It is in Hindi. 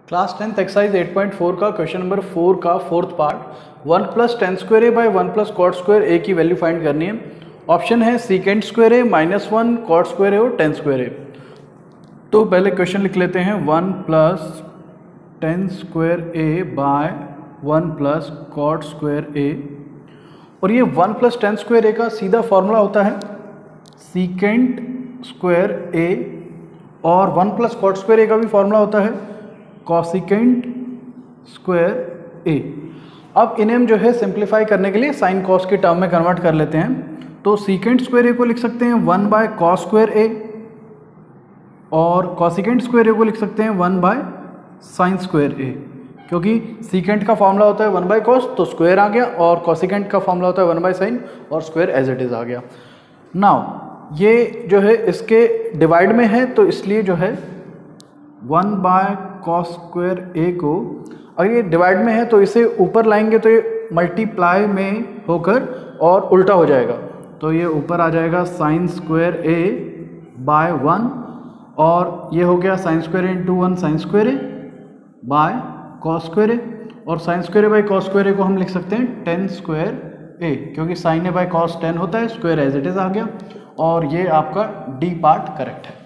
क्लास 10th एक्सरसाइज 8.4 का क्वेश्चन नंबर 4 का fourth part 1 plus tan square A by 1 plus cot square A की वैल्यू फाइंड करनी है। ऑप्शन है secant square A, -1, cot square A और टेन स्क्वायर ए। तो पहले क्वेश्चन लिख लेते हैं 1 plus tan square A by 1 plus cot square A, और ये 1 प्लस टेन स्क्वायर ए का सीधा फॉर्मूला होता है सीकेंड स्क्वायर ए, और 1 प्लस कॉट स्क्वायर ए का भी फॉर्मूला होता है कॉसिकेंट स्क्वायर ए। अब इन्हें हम जो है सिंप्लीफाई करने के लिए साइन कॉस के टर्म में कन्वर्ट कर लेते हैं। तो सीकेंट स्क्वायर ए को लिख सकते हैं 1 बाय कॉस स्क्वायर ए, और कॉसिकेंट स्क्वायर ए को लिख सकते हैं 1 बाय साइन स्क्वायर ए, क्योंकि सीकेंट का फॉर्मूला होता है 1 बाय कॉस तो स्क्वायर आ गया, और कॉसिकेंट का फॉर्मूला होता है 1 बाय साइन और स्क्वायर एज इट इज आ गया। नाउ ये जो है इसके डिवाइड में है, तो इसलिए जो है 1 बाय कॉस स्क्वायर ए को, अगर ये डिवाइड में है तो इसे ऊपर लाएंगे तो ये मल्टीप्लाई में होकर और उल्टा हो जाएगा, तो ये ऊपर आ जाएगा साइन स्क्वायर ए बाय 1, और ये हो गया sine square A into 1 sine square A by cos square A, और sine square A by cos square A को हम लिख सकते हैं टेन स्क्वायर ए, क्योंकि साइन ए बाय कॉस 10 होता है, स्क्वायर एज इट इज आ गया, और ये आपका डी पार्ट करेक्ट है।